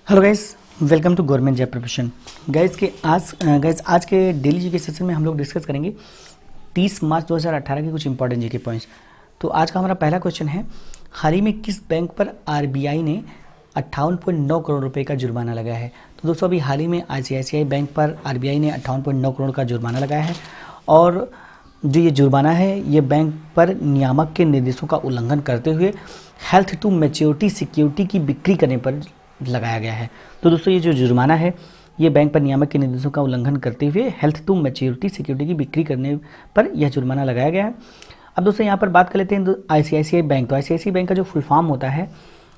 Hello guys, welcome to government job preparation. Guys आज के daily GK session में हम लोग डिस्कस करेंगे 30 मार्च 2018 के कुछ इंपॉर्टेंट जीके पॉइंट्स। तो आज का हमारा पहला क्वेश्चन है, हाल ही में किस बैंक पर आरबीआई ने 58.9 करोड़ रुपए का जुर्माना लगाया है। तो दोस्तों अभी हाल ही में आईसीआईसीआई बैंक पर आरबीआई ने 58.9 करोड़ का जुर्माना लगाया है और जो ये जुर्माना है ये बैंक पर नियामक के निर्देशों का उल्लंघन करते हुए हेल्थ टू मैच्योरिटी सिक्योरिटी की बिक्री करने पर लगाया गया है। तो दोस्तों ये जो जुर्माना है ये बैंक पर नियामक के निर्देशों का उल्लंघन करते हुए हेल्थ टू मैच्योरिटी सिक्योरिटी की बिक्री करने पर यह जुर्माना लगाया गया है। अब दोस्तों यहाँ पर बात कर लेते हैं आईसीआईसीआई बैंक। तो आईसीआईसीआई बैंक का जो फुल फॉर्म होता है,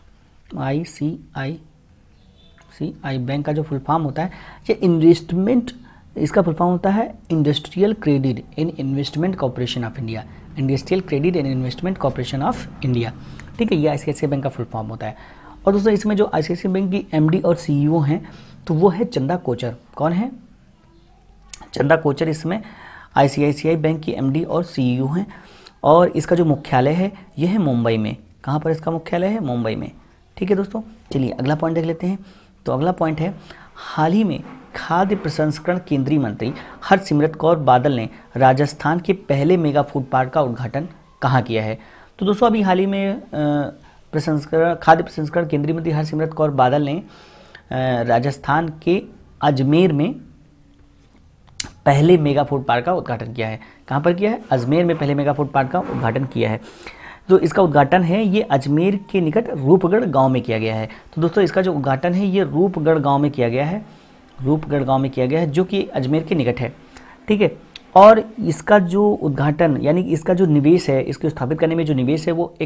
आईसीआईसीआई बैंक का जो फुल फॉर्म होता है ये इन्वेस्टमेंट, इसका फुल फॉर्म होता है industrial credit and investment corporation of India. Industrial credit and investment corporation of India, ठीक है, ये आईसीआईसीआई बैंक का फुल फॉर्म होता है। और दोस्तों इसमें जो आईसीआईसीआई बैंक की एमडी और सीईओ हैं तो वो है चंदा कोचर। कौन है? चंदा कोचर इसमें आईसीआईसीआई बैंक की एमडी और सीईओ हैं और इसका जो मुख्यालय है ये है मुंबई में। कहाँ पर इसका मुख्यालय है? मुंबई में, ठीक है दोस्तों। चलिए अगला पॉइंट देख लेते हैं। तो अगला पॉइंट है, हाल ही में खाद्य प्रसंस्करण केंद्रीय मंत्री हरसिमरत कौर बादल ने राजस्थान के पहले मेगा फूड पार्क का उद्घाटन कहाँ किया है। तो दोस्तों अभी हाल ही में खाद्य प्रसंस्करण केंद्रीय मंत्री हरसिमरत कौर बादल ने राजस्थान के अजमेर में पहले मेगा फूड पार्क का उद्घाटन किया है। कहाँ पर किया है? अजमेर में पहले मेगा फूड पार्क का उद्घाटन किया है। तो इसका उद्घाटन है ये अजमेर के निकट रूपगढ़ गांव में किया गया है। तो दोस्तों इसका जो उद्घाटन है ये रूपगढ़ गांव में किया गया है, रूपगढ़ गांव में किया गया है जो कि अजमेर के निकट है, ठीक है। और इसका जो उद्घाटन यानी इसका जो निवेश है, इसको स्थापित करने में जो निवेश है वो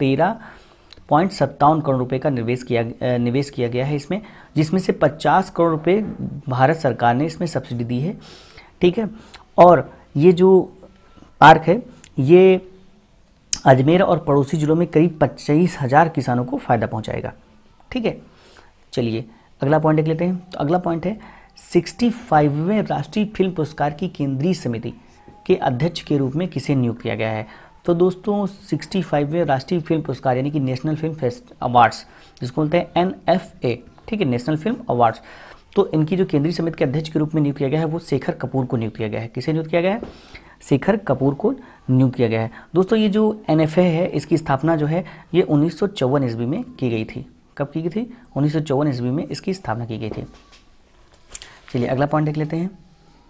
113.57 करोड़ रुपए का निवेश किया गया है इसमें, जिसमें से 50 करोड़ रुपए भारत सरकार ने इसमें सब्सिडी दी है, ठीक है। और ये जो पार्क है ये अजमेर और पड़ोसी जिलों में करीब 25,000 किसानों को फ़ायदा पहुंचाएगा, ठीक है। चलिए अगला पॉइंट देख लेते हैं। तो अगला पॉइंट है, 65वें राष्ट्रीय फिल्म पुरस्कार की केंद्रीय समिति के अध्यक्ष के रूप में किसे नियुक्त किया गया है। तो दोस्तों 65वें राष्ट्रीय फिल्म पुरस्कार यानी कि नेशनल फिल्म फेस्ट अवार्ड्स जिसको बोलते हैं NFA, ठीक है, नेशनल फिल्म अवार्ड्स, तो इनकी जो केंद्रीय समिति के अध्यक्ष के रूप में नियुक्त किया गया है वो शेखर कपूर को नियुक्त किया गया है। किसे नियुक्त किया गया है? शेखर कपूर को नियुक्त किया गया है। दोस्तों ये जो NFA है इसकी स्थापना जो है ये 1954 ईस्वी में की गई थी। कब की गई थी? 1954 ईस्वी में इसकी स्थापना की गई थी। चलिए अगला पॉइंट देख लेते हैं।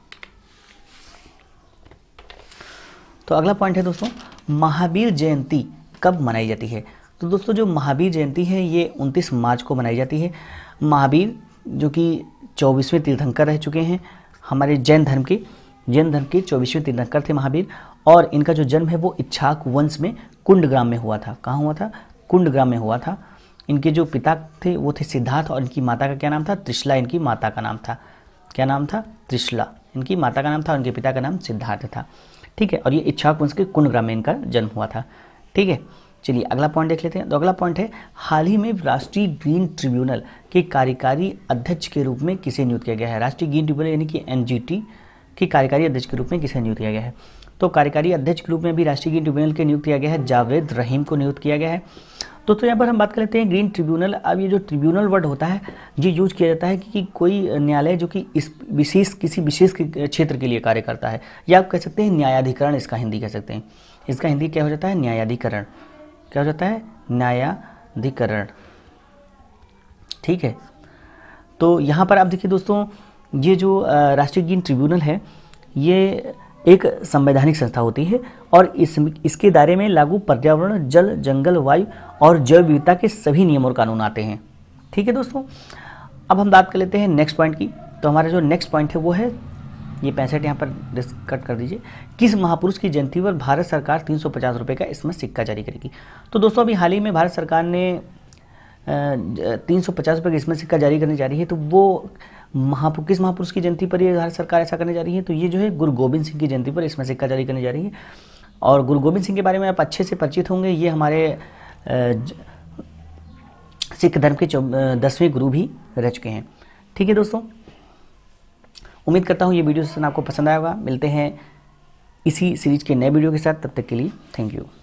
तो अगला पॉइंट है दोस्तों, महावीर जयंती कब मनाई जाती है। तो दोस्तों जो महावीर जयंती है ये 29 मार्च को मनाई जाती है। महावीर जो कि 24वें तीर्थंकर रह चुके हैं, हमारे जैन धर्म के 24वें तीर्थंकर थे महावीर, और इनका जो जन्म है वो इच्छाक वंश में कुंडग्राम में हुआ था। कहाँ हुआ था? कुंडग्राम में हुआ था। इनके जो पिता थे वो थे सिद्धार्थ और इनकी माता का क्या नाम था? त्रिशला इनकी माता का नाम था। क्या नाम था? त्रिशला इनकी माता का नाम था और इनके पिता का नाम सिद्धार्थ था, ठीक है। और ये इच्छाक वंश के कुंडग्राम में इनका जन्म हुआ था, ठीक है। चलिए अगला पॉइंट देख लेते हैं। तो अगला पॉइंट है, हाल ही में राष्ट्रीय ग्रीन ट्रिब्यूनल के कार्यकारी अध्यक्ष के रूप में किसे नियुक्त किया गया है। राष्ट्रीय ग्रीन ट्रिब्यूनल यानी कि NGT के कार्यकारी अध्यक्ष के रूप में किसे नियुक्त किया गया है। तो कार्यकारी अध्यक्ष के रूप में भी राष्ट्रीय ग्रीन ट्रिब्यूनल के नियुक्त किया गया है जावेद रहीम को नियुक्त किया गया है। तो यहाँ पर हम बात कर लेते हैं ग्रीन ट्रिब्यूनल। अब ये जो ट्रिब्यूनल वर्ड होता है ये यूज किया जाता है कि कोई न्यायालय जो कि इस किसी विशेष क्षेत्र के लिए कार्य करता है, या आप कह सकते हैं न्यायाधिकरण, इसका हिंदी कह सकते हैं। इसका हिंदी क्या हो जाता है? न्यायाधिकरण। क्या हो जाता है? न्यायाधिकरण, ठीक है। तो यहाँ पर आप देखिए दोस्तों, ये जो राष्ट्रीय ग्रीन ट्रिब्यूनल है ये एक संवैधानिक संस्था होती है और इसके दायरे में लागू पर्यावरण, जल, जंगल, वायु और जैव विविधता के सभी नियम और कानून आते हैं, ठीक है दोस्तों। अब हम बात कर लेते हैं नेक्स्ट पॉइंट की। तो हमारा जो नेक्स्ट पॉइंट है वो है ये 65 यहाँ पर कट कर दीजिए। किस महापुरुष की जयंती पर भारत सरकार 350 रुपये का इसमें सिक्का जारी करेगी। तो दोस्तों अभी हाल ही में भारत सरकार ने 350 रुपये का इसमें सिक्का जारी करने जा रही है। तो वो किस महापुरुष की जयंती पर ये भारत सरकार ऐसा करने जा रही है? तो ये जो है गुरु गोविंद सिंह की जयंती पर इसमें सिक्का जारी करने जा रही है। और गुरु गोविंद सिंह के बारे में आप अच्छे से परिचित होंगे। ये हमारे सिख धर्म के 10वें गुरु भी रह चुके हैं, ठीक है दोस्तों। उम्मीद करता हूँ ये वीडियो सेशन आपको पसंद आएगा। मिलते हैं इसी सीरीज के नए वीडियो के साथ, तब तक के लिए थैंक यू।